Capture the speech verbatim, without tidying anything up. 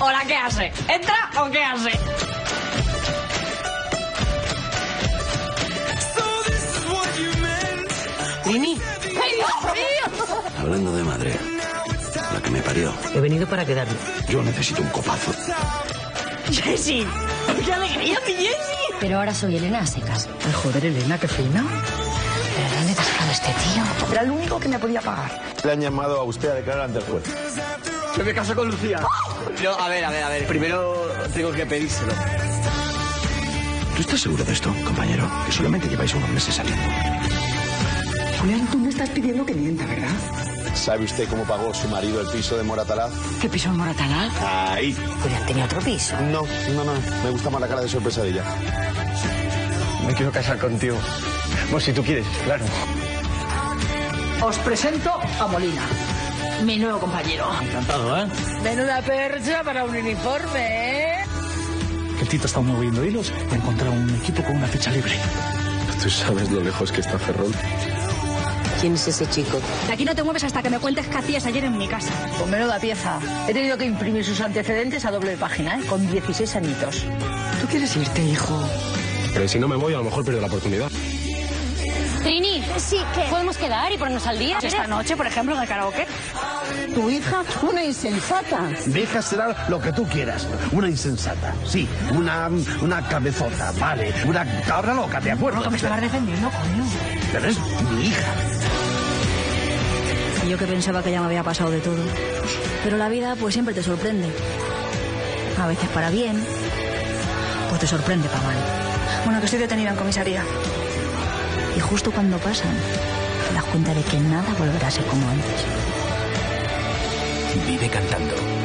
Hola, ¿qué hace? ¿Entra o qué hace? Trini. ¡Ay, Dios mío! Hablando de madre, la que me parió. He venido para quedarme. Yo necesito un copazo. ¡Jessie! ¡Qué alegría, mi Jessie! Pero ahora soy Elena Secas. Ay, joder, Elena, qué fina. ¿Pero dónde te has sacado este tío? Era el único que me podía pagar. Le han llamado a usted a declarar ante el juez. Yo me caso con Lucía. No, a ver, a ver, a ver. Primero tengo que pedírselo. ¿Tú estás seguro de esto, compañero? Que solamente lleváis unos meses saliendo. Julián, tú me estás pidiendo que mienta, ¿verdad? ¿Sabe usted cómo pagó su marido el piso de Moratalaz? ¿Qué piso en Moratalaz? Ahí. Julián tenía otro piso. No, no, no. Me gusta más la cara de sorpresa de ella. Me quiero casar contigo. Bueno, si tú quieres, claro. Os presento a Molina, mi nuevo compañero. Encantado, ¿eh? Menuda percha para un uniforme, ¿eh? El Tito está moviendo hilos y ha encontrado un equipo con una ficha libre. ¿Tú sabes lo lejos que está Ferrol? ¿Quién es ese chico? De aquí no te mueves hasta que me cuentes qué hacías ayer en mi casa. Con menuda pieza. He tenido que imprimir sus antecedentes a doble página, ¿eh? Con dieciséis añitos. ¿Tú quieres irte, hijo? Pero si no me voy, a lo mejor pierdo la oportunidad. Trini, sí, ¿qué? ¿Podemos quedar y ponernos al día? Esta noche, por ejemplo, en el karaoke. Tu hija, una insensata. Mi hija será lo que tú quieras. Una insensata, sí. Una, una cabezota, vale. Una cabra loca, ¿de acuerdo? No, que me estabas defendiendo, coño. Pero es mi hija. Y yo que pensaba que ya me había pasado de todo. Pero la vida pues siempre te sorprende. A veces para bien, pues te sorprende para mal. Bueno, que estoy detenida en comisaría. Y justo cuando pasan, te das cuenta de que nada volverá a ser como antes. Vive cantando.